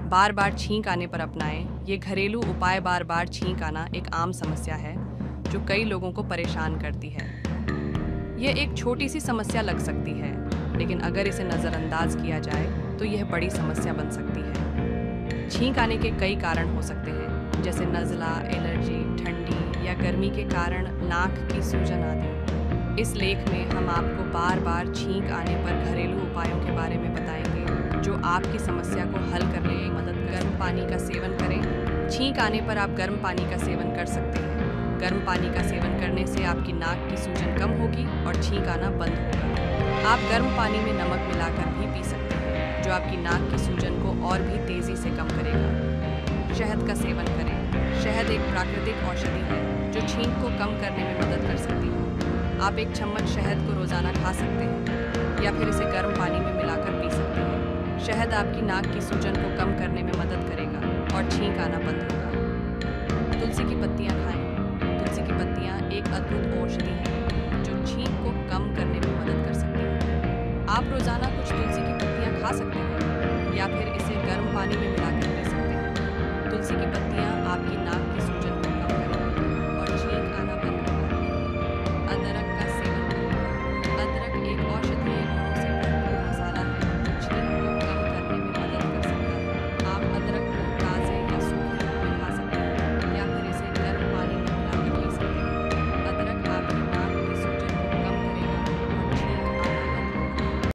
बार बार छींक आने पर अपनाएं। ये घरेलू उपाय बार बार छींक आना एक आम समस्या है जो कई लोगों को परेशान करती है। यह एक छोटी सी समस्या लग सकती है, लेकिन अगर इसे नज़रअंदाज किया जाए तो यह बड़ी समस्या बन सकती है। छींक आने के कई कारण हो सकते हैं, जैसे नज़ला, एलर्जी, ठंडी या गर्मी के कारण नाक की सूजन आदि। इस लेख में हम आपको बार बार छींक आने पर घरेलू उपायों के बारे में बताएंगे जो आपकी समस्या को हल करने में मदद करें। गर्म पानी का सेवन करें। छींक आने पर आप गर्म पानी का सेवन कर सकते हैं। गर्म पानी का सेवन करने से आपकी नाक की सूजन कम होगी और छींक आना बंद होगा। आप गर्म पानी में नमक मिलाकर भी पी सकते हैं, जो आपकी नाक की सूजन को और भी तेज़ी से कम करेगा। शहद का सेवन करें। शहद एक प्राकृतिक औषधि है जो छींक को कम करने में मदद कर सकती है। आप एक चम्मच शहद को रोज़ाना खा सकते हैं या फिर इसे गर्म पानी में मिलाकर पी सकते हैं। शहद आपकी नाक की सूजन को कम करने में मदद करेगा और छींक आना बंद होगा। तुलसी की पत्तियाँ खाएं। तुलसी की पत्तियाँ एक अद्भुत औषधि है जो छींक को कम करने में मदद कर सकती है। आप रोज़ाना कुछ तुलसी की पत्तियाँ खा सकते हैं या फिर इसे गर्म पानी में मिलाकर पी सकते हैं। तुलसी की पत्तियाँ आपकी नाक